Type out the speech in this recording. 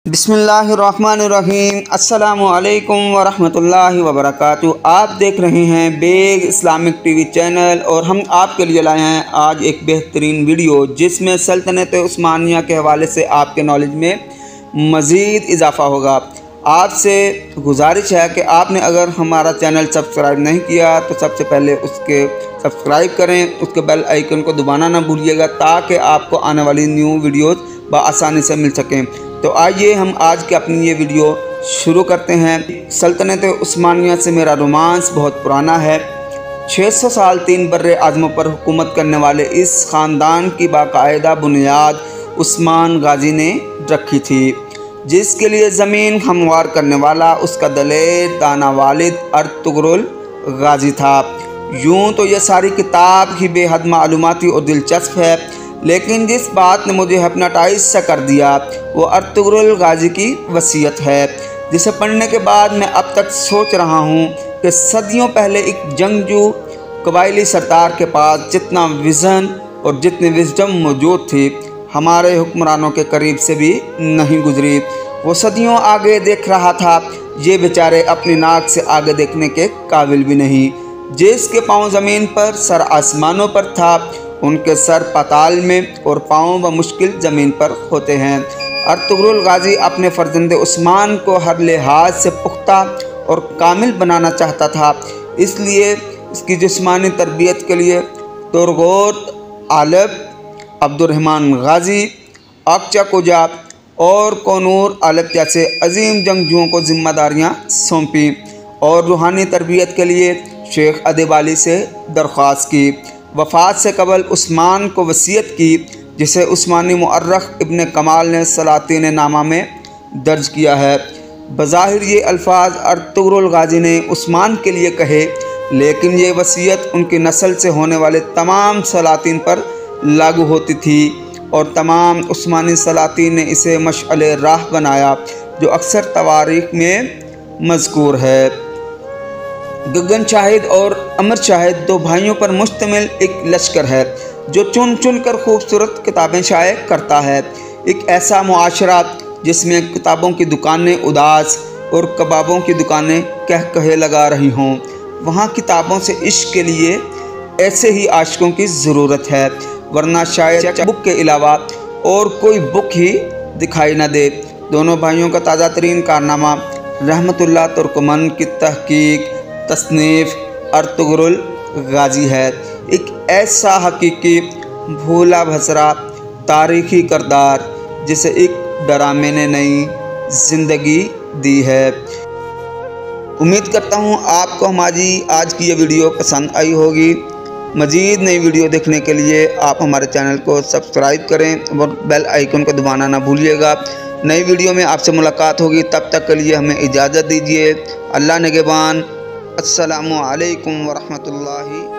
बिस्मिल्लाहिर्रहमानिर्रहीम। अस्सलामुअलैकुम वरहमतुल्लाहि वबरकातुहू। आप देख रहे हैं बेग इस्लामिक टीवी चैनल और हम आपके लिए लाए हैं आज एक बेहतरीन वीडियो जिसमें सल्तनत उस्मानिया के हवाले से आपके नॉलेज में मज़ीद इजाफ़ा होगा। आपसे गुजारिश है कि आपने अगर हमारा चैनल सब्सक्राइब नहीं किया तो सबसे पहले उसके सब्सक्राइब करें, उसके बेल आइकन को दबाना ना भूलिएगा ताकि आपको आने वाली न्यू वीडियोज़ बआसानी से मिल सकें। तो आइए हम आज के अपनी ये वीडियो शुरू करते हैं। सल्तनत उस्मानिया से मेरा रोमांस बहुत पुराना है। 600 साल 3 बर्रे आज़मों पर हुकूमत करने वाले इस ख़ानदान की बाकायदा बुनियाद उस्मान गाजी ने रखी थी, जिसके लिए ज़मीन हमवार करने वाला उसका दलेर दाना वालिद अर्तुगरुल गाजी था। यूँ तो यह सारी किताब ही बेहद मालूमाती और दिलचस्प है, लेकिन जिस बात ने मुझे हिप्नोटाइज सा कर दिया वो अर्तुगरुल गाजी की वसीयत है, जिसे पढ़ने के बाद मैं अब तक सोच रहा हूँ कि सदियों पहले एक जंगजू कबायली सरदार के पास जितना विज़न और जितनी विज़डम मौजूद थी हमारे हुक्मरानों के करीब से भी नहीं गुजरी। वो सदियों आगे देख रहा था, ये बेचारे अपनी नाक से आगे देखने के काबिल भी नहीं। जिसके पाँव ज़मीन पर सर आसमानों पर था, उनके सर पाताल में और पाँव बमुश्किल ज़मीन पर होते हैं। अर्तुगरुल गाजी अपने फ़र्जंद उस्मान को हर लिहाज से पुख्ता और कामिल बनाना चाहता था, इसलिए इसकी जिस्मानी तरबियत के लिए तुरगोत आलब, अब्दुर्रहमान गाजी, अक्चा कुजा और कोनूर आलब जैसे अजीम जंगजुओं को जिम्मेदारियाँ सौंपी और रूहानी तरबियत के लिए शेख अदीब अली से दरख्वास्त की। वफ़ात से कबल उस्मान को वसीयत की, जिसे उस्मानी मुअर्रख इब्न कमाल ने सलातीन नामा में दर्ज किया है। बज़ाहिर ये अल्फाज अर्तुगरुल गाजी ने उस्मान के लिए कहे, लेकिन ये वसीयत उनकी नस्ल से होने वाले तमाम सलातीन पर लागू होती थी और तमाम उस्मानी सलातीन ने इसे मशअले राह बनाया, जो अक्सर तवारीख़ में मज़कूर है। गगन शाहिद और अमर शाहिद दो भाइयों पर मुश्तमिल एक लश्कर है जो चुन चुन कर खूबसूरत किताबें शाये करता है। एक ऐसा मुआशरा जिसमें किताबों की दुकानें उदास और कबाबों की दुकानें कह कहे लगा रही हों, वहाँ किताबों से इश्क के लिए ऐसे ही आशिकों की ज़रूरत है, वरना शायद बुक के अलावा और कोई बुक ही दिखाई न दे। दोनों भाइयों का ताज़ा तरीन कारनामा रहमतुल्लाह तुर्कमन की तहकीक तसनीफ़ अर्तुगरुल गाजी है। एक ऐसा हकीकी भूला भसरा तारीख़ी किरदार जिसे एक ड्रामे ने नई ज़िंदगी दी है। उम्मीद करता हूँ आपको हमारी आज की ये वीडियो पसंद आई होगी। मज़ीद नई वीडियो देखने के लिए आप हमारे चैनल को सब्सक्राइब करें और बेल आइकन को दबाना ना भूलिएगा। नई वीडियो में आपसे मुलाकात होगी, तब तक के लिए हमें इजाज़त दीजिए। अल्लाह निगहबान। अस्सलामु अलैकुम वरहमतुल्लाहि